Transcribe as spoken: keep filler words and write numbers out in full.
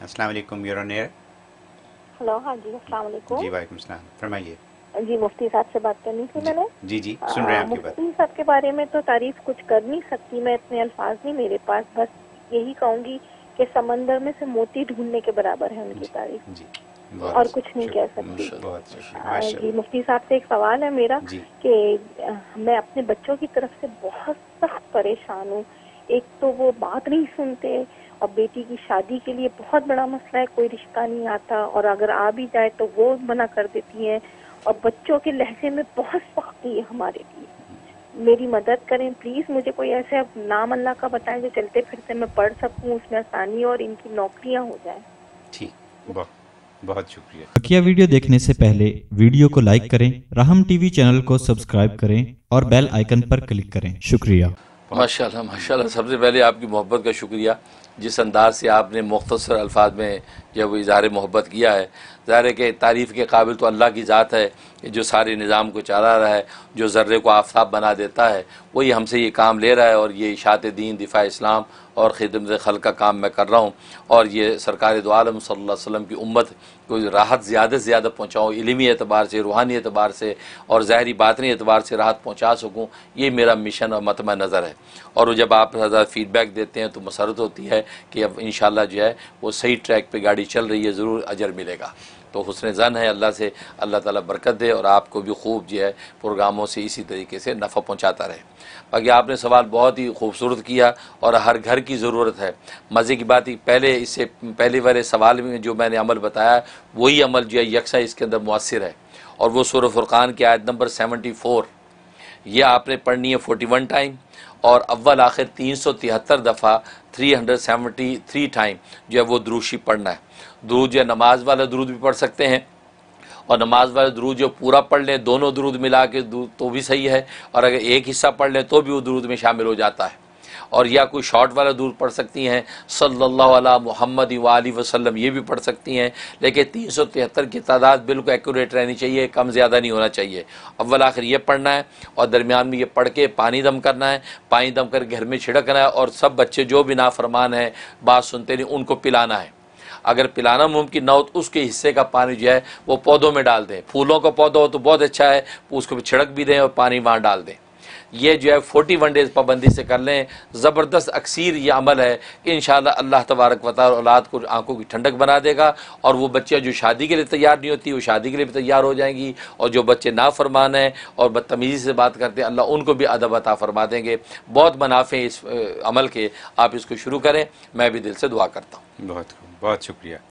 अस्सलाम वालेकुम, you're on air। Hello, हाँ जी, अस्सलाम वालेकुम। जी वालेकुम सलाम, फरमाइए। जी, मुफ्ती साहब से बात करनी थी मैंने। जी जी, सुन रहे हैं आपकी बात। मुफ्ती साहब के बारे में तो तारीफ कुछ कर नहीं सकती मैं, इतने अल्फाज नहीं मेरे पास, बस यही कहूँगी कि समंदर में से मोती ढूंढने के बराबर है उनकी तारीफ। जी, और कुछ नहीं कह सकती। जी, मुफ्ती साहब से एक सवाल है मेरा कि मैं अपने बच्चों की तरफ से बहुत सख्त परेशान हूँ। एक तो वो बात नहीं सुनते और बेटी की शादी के लिए बहुत बड़ा मसला है, कोई रिश्ता नहीं आता और अगर आ भी जाए तो वो मना कर देती हैं और बच्चों के लहजे में बहुत सख्ती है हमारे लिए। मेरी मदद करें प्लीज, मुझे कोई ऐसे नाम अल्लाह का बताएं जो चलते फिरते मैं पढ़ सकूं, उसमें आसानी और इनकी नौकरियां हो जाए। ठीक, बहुत बहुत शुक्रिया। बकिया वीडियो देखने से पहले वीडियो को लाइक करें, राहम टीवी चैनल को सब्सक्राइब करें और बेल आइकन पर क्लिक करें। शुक्रिया। माशाल्लाह माशाल्लाह, सबसे पहले आपकी मोहब्बत का शुक्रिया। जिस अंदाज से आपने मुख्तसर अल्फाज में जब इज़हार मोहब्बत किया है, ज़ाहिर है कि तारीफ़ के काबिल तो अल्लाह की ज़ात है कि जो सारे निज़ाम को चला रहा है, जो ज़र्रे को आफताब बना देता है, वही हमसे ये काम ले रहा है और ये इशात दीन, दिफा इस्लाम और खिदमत खल्क का काम मैं कर रहा हूँ और ये सरकार दो आलम सल्लल्लाहु अलैहि वसल्लम की उम्मत को राहत ज़्यादा से ज़्यादा पहुँचाऊँ, इल्मी एतबार से, रूहानी एतबार से और ज़ाहरी बातनी एतबार से राहत पहुँचा सकूँ, ये मेरा मिशन और मतमा नज़र है। और जब आप ज़्यादा फीडबैक देते हैं तो मसरत होती है कि अब इंशाल्लाह जो है वो सही ट्रैक पे गाड़ी चल रही है, ज़रूर अजर मिलेगा। तो हुस्न ज़न है अल्लाह से, अल्लाह ताला बरकत दे और आपको भी खूब जो है प्रोग्रामों से इसी तरीके से नफ़ा पहुँचाता रहे। बाकी आपने सवाल बहुत ही खूबसूरत किया और हर घर की ज़रूरत है। मज़े की बात ही, पहले इससे पहले वाले सवाल में जो मैंने अमल बताया वही अमल जो है यकसा इसके अंदर मुअस्सिर है और वो सूरह फुरक़ान की आयत नंबर सेवेंटी फोर, ये आपने पढ़नी है फोर्टी वन टाइम और अव्वल आखिर तीन सौ तिहत्तर दफ़ा three hundred seventy three time जो है वो द्रूशी पढ़ना है। द्रूद जो है नमाज वाला द्रूद भी पढ़ सकते हैं और नमाज वाला द्रूद जो पूरा पढ़ लें, दोनों द्रूद मिला के तो भी सही है, और अगर एक हिस्सा पढ़ लें तो भी वो द्रूद में शामिल हो जाता है। और या कोई शॉर्ट वाला दूर पढ़ सकती हैं, सल्लल्लाहु अलैहि मुहम्मद व आलिहि वसल्लम, ये भी पढ़ सकती हैं, लेकिन तीन सौ तिहत्तर की तादाद बिल्कुल एक्यूरेट रहनी चाहिए, कम ज़्यादा नहीं होना चाहिए। अव्वल आखिर ये पढ़ना है और दरमियान में ये पढ़ के पानी दम करना है, पानी दम कर घर में छिड़कना है और सब बच्चे जो भी नाफरमान हैं, बात सुनते नहीं, उनको पिलाना है। अगर पिलाना मुमकिन ना हो तो उसके हिस्से का पानी जो है वो पौधों में डाल दें। फूलों का पौधा हो तो बहुत अच्छा है, उसको भी छिड़क भी दें और पानी वहाँ डाल दें। ये जो है फोर्टी वन डेज़ पाबंदी से कर लें, ज़बरदस्त अक्सीर ये अमल है। इंशाअल्लाह अल्लाह तबारक व तआला औलाद को आंखों की ठंडक बना देगा और वो बच्चियाँ जो शादी के लिए तैयार नहीं होती वो शादी के लिए भी तैयार हो जाएंगी, और जो बच्चे नाफरमान हैं और बदतमीज़ी से बात करते हैं अल्लाह उनको भी अदब अता फरमा देंगे। बहुत मुनाफे इस अमल के, आप इसको शुरू करें, मैं भी दिल से दुआ करता हूँ। बहुत बहुत शुक्रिया।